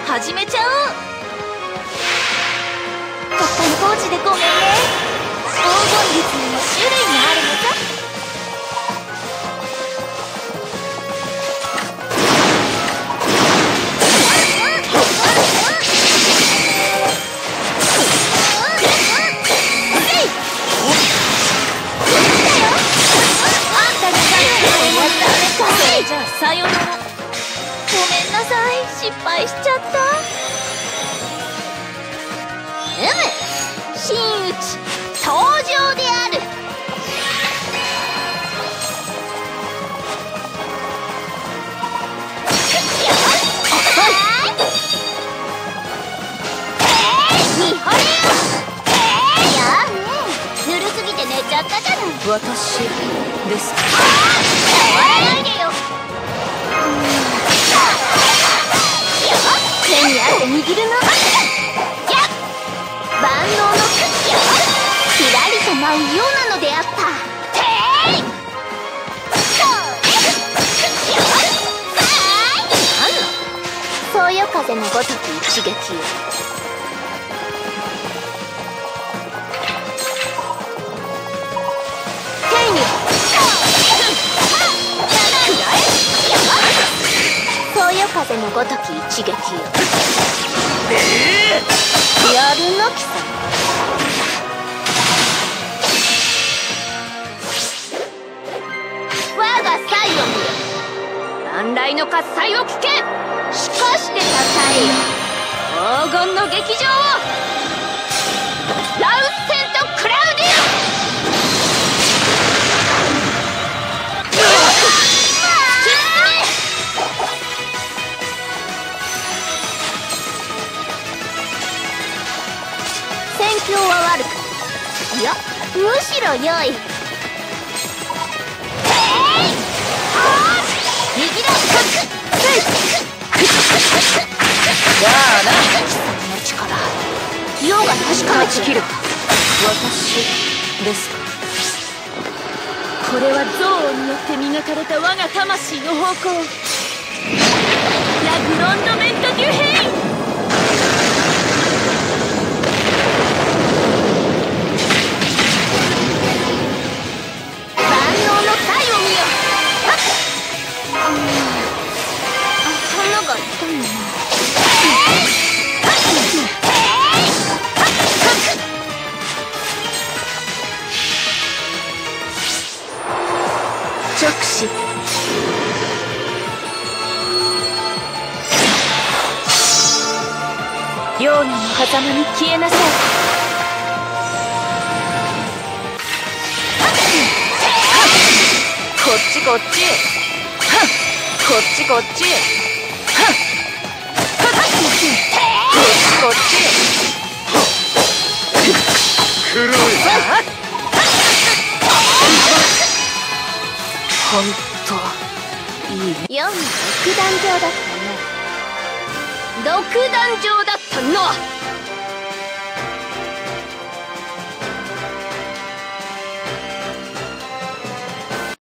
始めちゃおう。突貫工事でごめんね。黄金律にも種類があるのさ。じゃあさよなら。ごめんなさい、失敗しちゃった。真打ち登場である。見惚れよ。ぬるすぎて寝ちゃったじゃない。私です。笑わないでよ。手に汗握るの。万能のクッキー。ひらりと舞うようなのであった。そよ風のごとき一撃よ。手にそよ風のごとき一撃よ。やるな貴様。我が才を見よ。万来の喝采を聞け。しかしてたたえよ黄金の劇場を。ラウッセント・クラウディ戦況は悪く、いやむしろ良い。右だ。じゃあな、貴様の力世が確かめてきる。私ですか。これは憎悪によって磨かれた我が魂の方向。ラグロンドメント・デュヘイン。直視。両名の狭間に消えなさい。こっちこっち。こっちこっち。こっちこっち。黒い。ほんといいね。世に独壇場だったの。独壇場だったの。